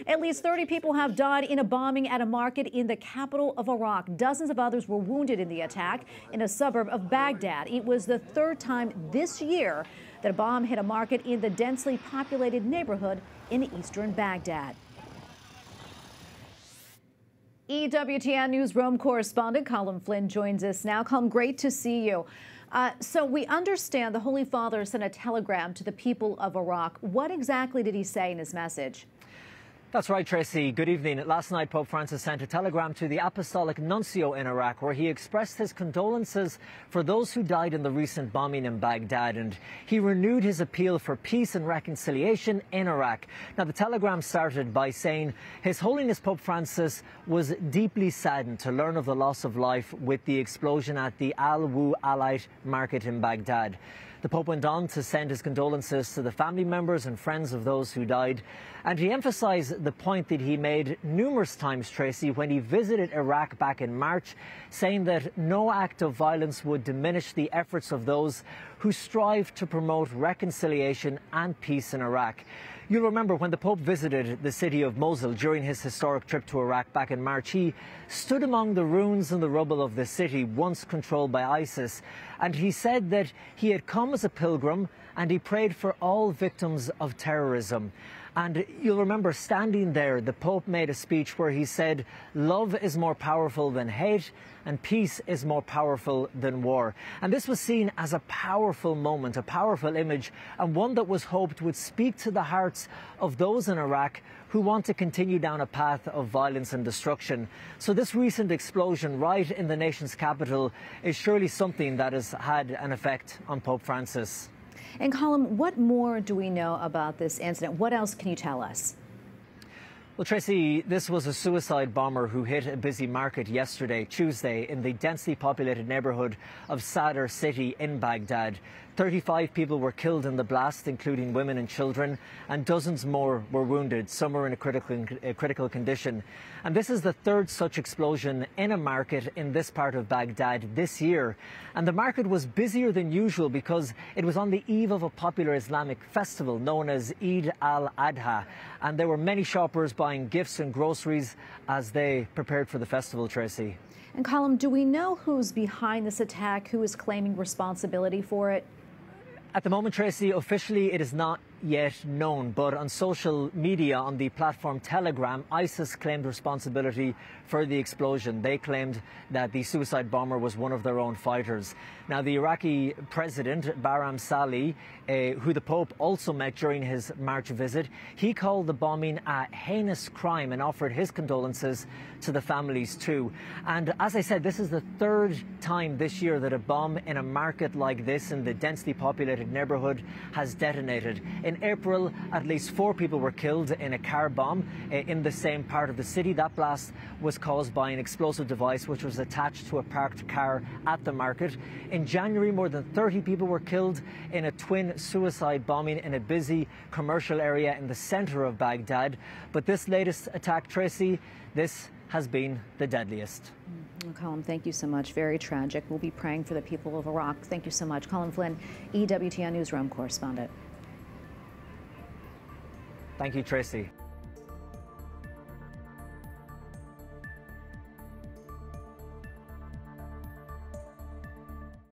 At least 30 people have died in a bombing at a market in the capital of Iraq. Dozens of others were wounded in the attack in a suburb of Baghdad. It was the third time this year that a bomb hit a market in the densely populated neighborhood in eastern Baghdad. EWTN Newsroom correspondent Colin Flynn joins us now. Colin, great to see you. So we understand the Holy Father sent a telegram to the people of Iraq. What exactly did he say in his message? That's right, Tracy. Good evening. Last night, Pope Francis sent a telegram to the Apostolic Nuncio in Iraq, where he expressed his condolences for those who died in the recent bombing in Baghdad, and he renewed his appeal for peace and reconciliation in Iraq. Now, the telegram started by saying His Holiness Pope Francis was deeply saddened to learn of the loss of life with the explosion at the Al-Wu Alite market in Baghdad. The Pope went on to send his condolences to the family members and friends of those who died. And he emphasised the point that he made numerous times, Tracy, when he visited Iraq back in March, saying that no act of violence would diminish the efforts of those who strive to promote reconciliation and peace in Iraq. You'll remember when the Pope visited the city of Mosul during his historic trip to Iraq back in March, he stood among the ruins and the rubble of the city once controlled by ISIS. And he said that he had come as a pilgrim and he prayed for all victims of terrorism. And you'll remember standing there, the Pope made a speech where he said, love is more powerful than hate and peace is more powerful than war. And this was seen as a powerful moment, a powerful image, and one that was hoped would speak to the hearts of those in Iraq who want to continue down a path of violence and destruction. So this recent explosion right in the nation's capital is surely something that has had an effect on Pope Francis. And Colin, what more do we know about this incident? What else can you tell us? Well, Tracy, this was a suicide bomber who hit a busy market yesterday, Tuesday, in the densely populated neighbourhood of Sadr City in Baghdad. 35 people were killed in the blast, including women and children, and dozens more were wounded. Some are in a critical condition. And this is the third such explosion in a market in this part of Baghdad this year. And the market was busier than usual because it was on the eve of a popular Islamic festival known as Eid al-Adha. And there were many shoppers buying gifts and groceries as they prepared for the festival, Tracy. And Colin, do we know who's behind this attack, who is claiming responsibility for it? At the moment, Tracy, officially it is not yet known, but on social media, on the platform Telegram, ISIS claimed responsibility for the explosion. They claimed that the suicide bomber was one of their own fighters. Now, the Iraqi president, Barham Salih, who the Pope also met during his March visit, he called the bombing a heinous crime and offered his condolences to the families too. And as I said, this is the third time this year that a bomb in a market like this in the densely populated neighbourhood has detonated. In April, at least 4 people were killed in a car bomb in the same part of the city. That blast was caused by an explosive device which was attached to a parked car at the market. In January, more than 30 people were killed in a twin suicide bombing in a busy commercial area in the centre of Baghdad. But this latest attack, Tracy, this has been the deadliest. Colin, thank you so much. Very tragic. We'll be praying for the people of Iraq. Thank you so much. Colin Flynn, EWTN Newsroom correspondent. Thank you, Tracy.